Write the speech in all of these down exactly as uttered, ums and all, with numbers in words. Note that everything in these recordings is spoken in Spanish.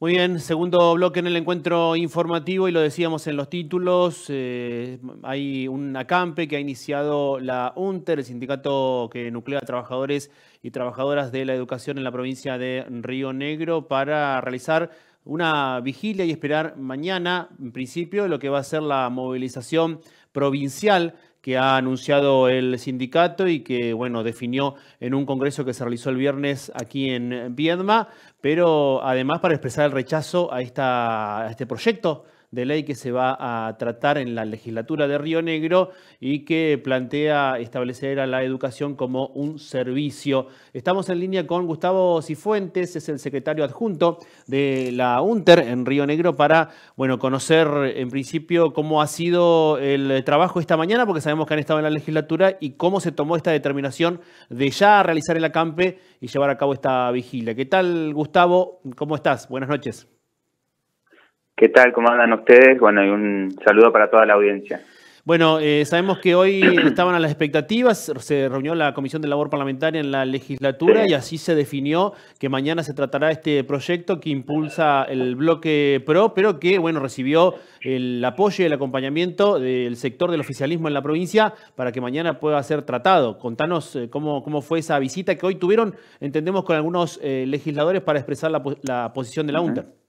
Muy bien, segundo bloque en el encuentro informativo y lo decíamos en los títulos, eh, hay un acampe que ha iniciado la UNTER, el sindicato que nuclea a trabajadores y trabajadoras de la educación en la provincia de Río Negro para realizar una vigilia y esperar mañana, en principio, lo que va a ser la movilización provincial que ha anunciado el sindicato y que, bueno, definió en un congreso que se realizó el viernes aquí en Viedma, pero además para expresar el rechazo a, esta, a este proyecto de ley que se va a tratar en la legislatura de Río Negro y que plantea establecer a la educación como un servicio. Estamos en línea con Gustavo Cifuentes, es el secretario adjunto de la UNTER en Río Negro para, bueno, conocer en principio cómo ha sido el trabajo esta mañana, porque sabemos que han estado en la legislatura, y cómo se tomó esta determinación de ya realizar el acampe y llevar a cabo esta vigilia. ¿Qué tal, Gustavo? ¿Cómo estás? Buenas noches. ¿Qué tal? ¿Cómo andan ustedes? Bueno, y un saludo para toda la audiencia. Bueno, eh, sabemos que hoy estaban a las expectativas, se reunió la Comisión de Labor Parlamentaria en la legislatura, sí, y así se definió que mañana se tratará este proyecto que impulsa el bloque PRO, pero que, bueno, recibió el apoyo y el acompañamiento del sector del oficialismo en la provincia para que mañana pueda ser tratado. Contanos eh, cómo, cómo fue esa visita que hoy tuvieron, entendemos, con algunos eh, legisladores para expresar la, la posición de la UNTER. Uh-huh.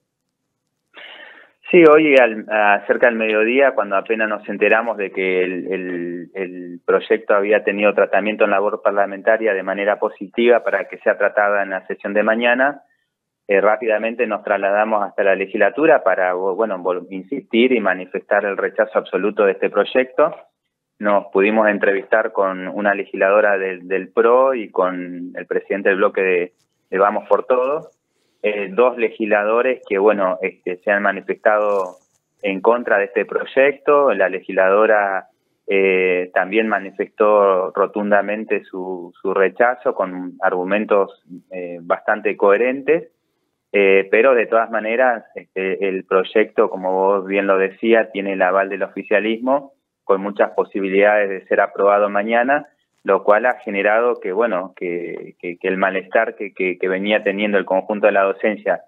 Sí, hoy al, a, cerca del mediodía, cuando apenas nos enteramos de que el, el, el proyecto había tenido tratamiento en labor parlamentaria de manera positiva para que sea tratada en la sesión de mañana, eh, rápidamente nos trasladamos hasta la legislatura para, bueno, insistir y manifestar el rechazo absoluto de este proyecto. Nos pudimos entrevistar con una legisladora del, del PRO y con el presidente del bloque de, de Vamos por Todos. Eh, dos legisladores que, bueno, este, se han manifestado en contra de este proyecto. La legisladora eh, también manifestó rotundamente su, su rechazo con argumentos eh, bastante coherentes, eh, pero de todas maneras este, el proyecto, como vos bien lo decías, tiene el aval del oficialismo con muchas posibilidades de ser aprobado mañana, lo cual ha generado que, bueno, que, que, que el malestar que, que, que venía teniendo el conjunto de la docencia,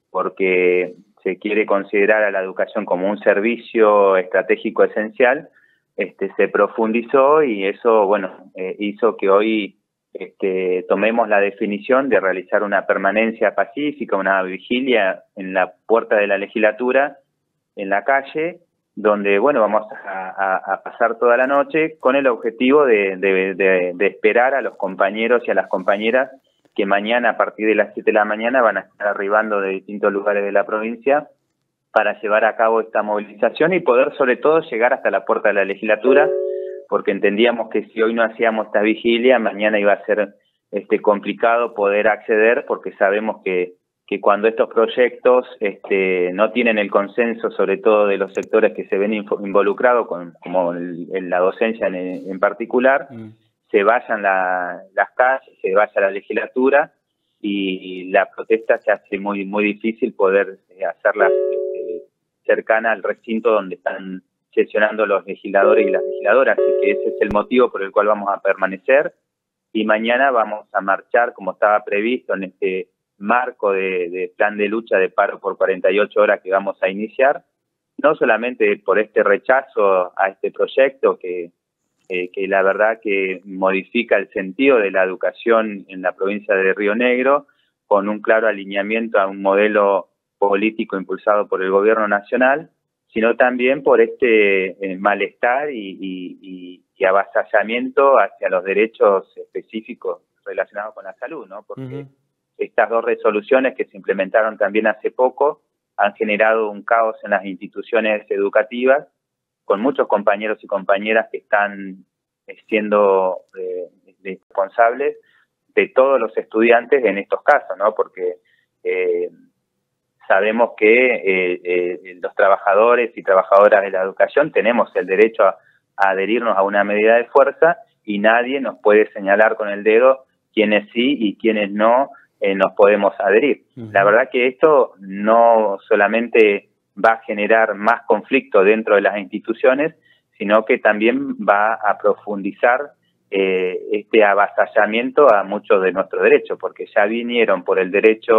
porque se quiere considerar a la educación como un servicio estratégico esencial, este, se profundizó y eso, bueno, eh, hizo que hoy este, tomemos la definición de realizar una permanencia pacífica, una vigilia en la puerta de la legislatura, en la calle, donde, bueno, vamos a, a, a pasar toda la noche con el objetivo de, de, de, de esperar a los compañeros y a las compañeras que mañana a partir de las siete de la mañana van a estar arribando de distintos lugares de la provincia para llevar a cabo esta movilización y poder sobre todo llegar hasta la puerta de la legislatura, porque entendíamos que si hoy no hacíamos esta vigilia, mañana iba a ser este complicado poder acceder, porque sabemos que que cuando estos proyectos este, no tienen el consenso, sobre todo de los sectores que se ven involucrados, con, como el, el, la docencia en, en particular, mm. se vayan la, las calles, se vaya la legislatura y, y la protesta se hace muy muy difícil poder eh, hacerla eh, cercana al recinto donde están sesionando los legisladores y las legisladoras. Así que ese es el motivo por el cual vamos a permanecer y mañana vamos a marchar como estaba previsto en este marco de, de plan de lucha de paro por cuarenta y ocho horas que vamos a iniciar, no solamente por este rechazo a este proyecto que, eh, que la verdad que modifica el sentido de la educación en la provincia de Río Negro, con un claro alineamiento a un modelo político impulsado por el gobierno nacional, sino también por este eh, malestar y, y, y, y avasallamiento hacia los derechos específicos relacionados con la salud, ¿no? Porque uh-huh. estas dos resoluciones que se implementaron también hace poco han generado un caos en las instituciones educativas, con muchos compañeros y compañeras que están siendo eh, responsables de todos los estudiantes en estos casos, ¿no? Porque eh, sabemos que eh, eh, los trabajadores y trabajadoras de la educación tenemos el derecho a, a adherirnos a una medida de fuerza y nadie nos puede señalar con el dedo quiénes sí y quiénes no Eh, nos podemos adherir. Uh-huh. La verdad que esto no solamente va a generar más conflicto dentro de las instituciones, sino que también va a profundizar eh, este avasallamiento a muchos de nuestros derechos, porque ya vinieron por el derecho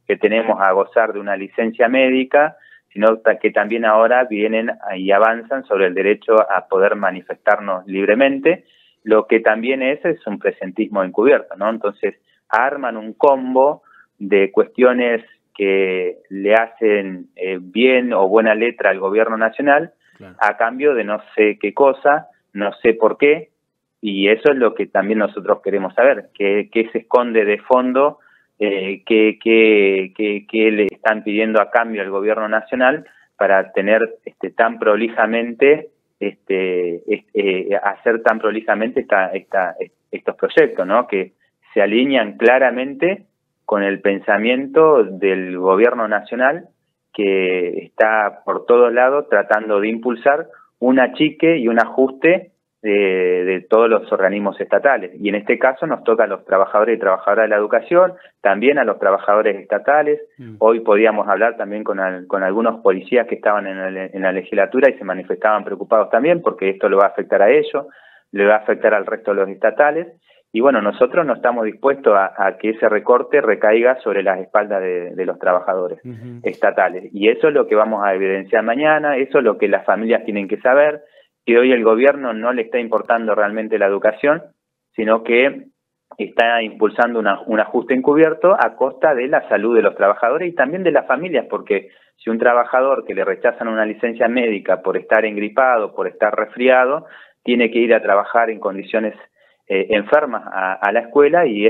que tenemos a gozar de una licencia médica, sino que también ahora vienen y avanzan sobre el derecho a poder manifestarnos libremente, lo que también es, es un presentismo encubierto, ¿no? Entonces, arman un combo de cuestiones que le hacen eh, bien o buena letra al gobierno nacional, claro, a cambio de no sé qué cosa, no sé por qué, y eso es lo que también nosotros queremos saber, qué, qué se esconde de fondo, eh, qué, qué, qué, qué le están pidiendo a cambio al gobierno nacional para tener este, tan prolijamente, este, este, eh, hacer tan prolijamente esta, esta, estos proyectos, ¿no? Que se alinean claramente con el pensamiento del gobierno nacional, que está por todos lados tratando de impulsar un achique y un ajuste de, de todos los organismos estatales. Y en este caso nos toca a los trabajadores y trabajadoras de la educación, también a los trabajadores estatales. Mm. Hoy podíamos hablar también con, al, con algunos policías que estaban en, el, en la legislatura y se manifestaban preocupados también porque esto lo va a afectar a ellos, le va a afectar al resto de los estatales. Y bueno, nosotros no estamos dispuestos a, a que ese recorte recaiga sobre las espaldas de, de los trabajadores uh-huh. estatales. Y eso es lo que vamos a evidenciar mañana, eso es lo que las familias tienen que saber, que hoy el gobierno no le está importando realmente la educación, sino que está impulsando una, un ajuste encubierto a costa de la salud de los trabajadores y también de las familias, porque si un trabajador que le rechazan una licencia médica por estar engripado, por estar resfriado, tiene que ir a trabajar en condiciones Eh, enfermas a, a la escuela y es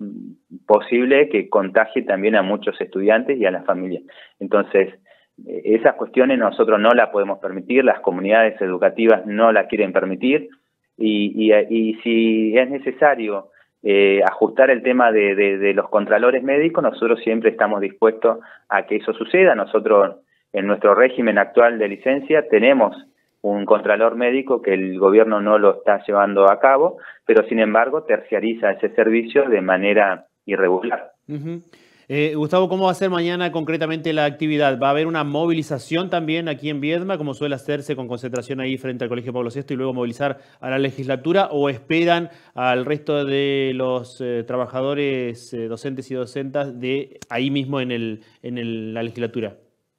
posible que contagie también a muchos estudiantes y a las familias. Entonces, eh, esas cuestiones nosotros no las podemos permitir, las comunidades educativas no la quieren permitir y, y, y si es necesario eh, ajustar el tema de, de, de los contralores médicos, nosotros siempre estamos dispuestos a que eso suceda. Nosotros en nuestro régimen actual de licencia tenemos un contralor médico que el gobierno no lo está llevando a cabo, pero sin embargo terciariza ese servicio de manera irregular. Uh-huh. eh, Gustavo, ¿cómo va a ser mañana concretamente la actividad? ¿Va a haber una movilización también aquí en Viedma, como suele hacerse con concentración ahí frente al Colegio Pablo sexto y luego movilizar a la legislatura, o esperan al resto de los eh, trabajadores, eh, docentes y docentas de ahí mismo en, el, en el, la legislatura?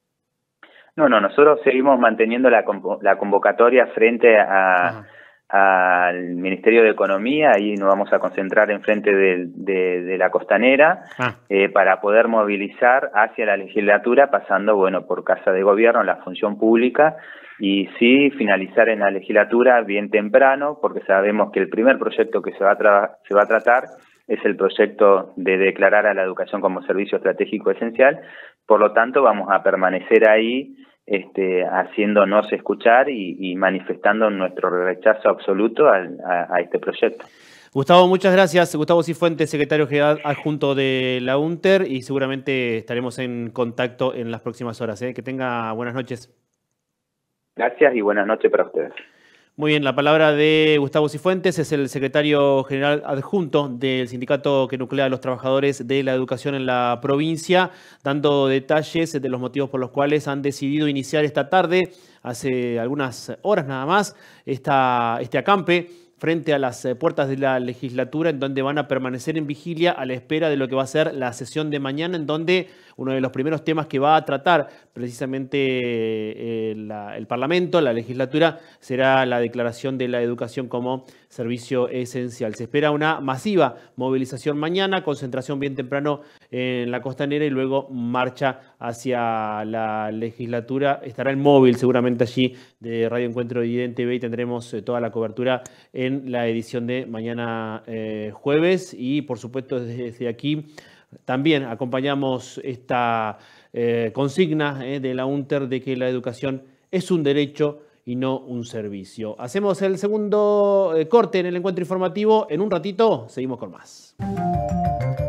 No, no, nosotros seguimos manteniendo la, la convocatoria frente a, al Ministerio de Economía, ahí nos vamos a concentrar en frente de, de, de la Costanera, ah. eh, para poder movilizar hacia la legislatura, pasando, bueno, por Casa de Gobierno, la función pública, y sí finalizar en la legislatura bien temprano, porque sabemos que el primer proyecto que se va a, tra se va a tratar es el proyecto de declarar a la educación como servicio estratégico esencial. Por lo tanto, vamos a permanecer ahí este, haciéndonos escuchar y, y manifestando nuestro rechazo absoluto al, a, a este proyecto. Gustavo, muchas gracias. Gustavo Cifuentes, secretario general adjunto de la UNTER, y seguramente estaremos en contacto en las próximas horas. ¿eh? Que tenga buenas noches. Gracias y buenas noches para ustedes. Muy bien, la palabra de Gustavo Cifuentes, es el secretario general adjunto del sindicato que nuclea a los trabajadores de la educación en la provincia, dando detalles de los motivos por los cuales han decidido iniciar esta tarde, hace algunas horas nada más, esta, este acampe frente a las puertas de la legislatura, en donde van a permanecer en vigilia a la espera de lo que va a ser la sesión de mañana, en donde uno de los primeros temas que va a tratar precisamente eh, la, el Parlamento, la legislatura, será la declaración de la educación como servicio esencial. Se espera una masiva movilización mañana, concentración bien temprano en la Costanera y luego marcha hacia la legislatura. Estará el móvil seguramente allí de Radio Encuentro y D N T V y tendremos eh, toda la cobertura en la edición de mañana eh, jueves, y por supuesto desde aquí también acompañamos esta eh, consigna eh, de la UNTER de que la educación es un derecho y no un servicio. Hacemos el segundo eh, corte en el encuentro informativo. En un ratito seguimos con más.